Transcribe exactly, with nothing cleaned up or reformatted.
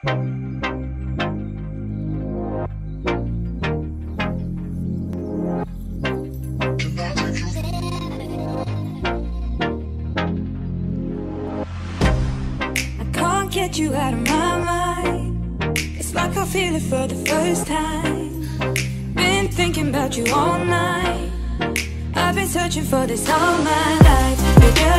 Get you out of my mind. It's like I feel it for the first time. Been thinking about you all night. I've been searching for this all my life. Your